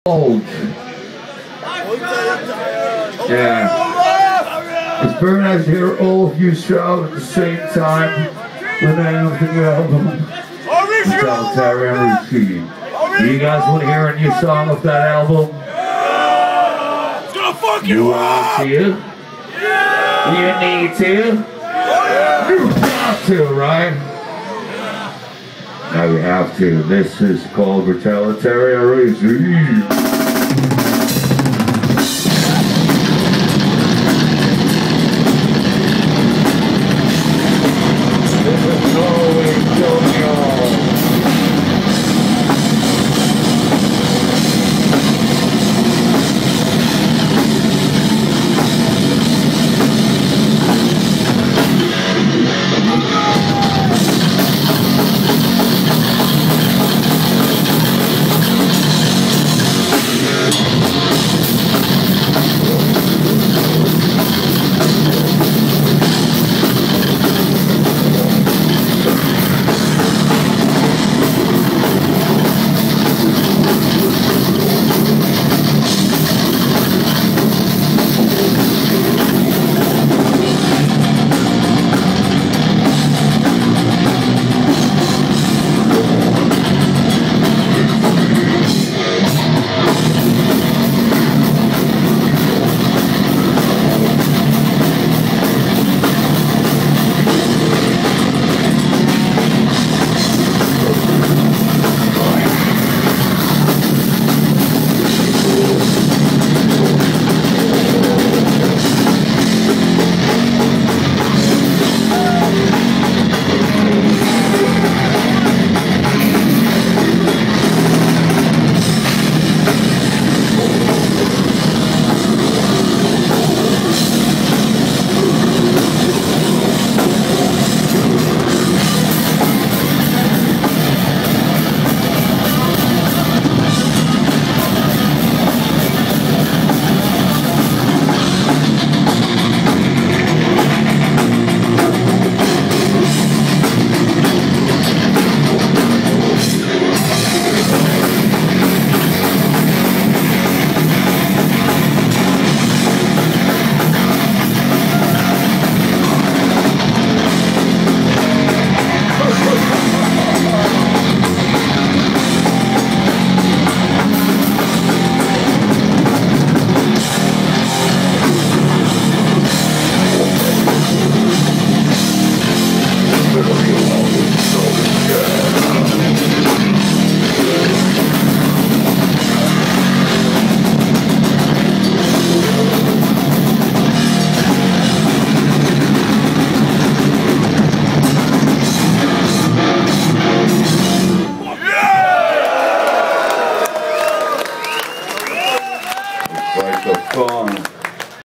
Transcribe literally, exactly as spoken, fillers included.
Old. Yeah. It's very nice to hear all of you shout at the same time. The name of the new album, Totalitarian Routine. Do you guys want to hear a new song of that album? It's gonna fuck You you want up! to? You need to? You have to, right? Now you have to. This is called Totalitarian Routine.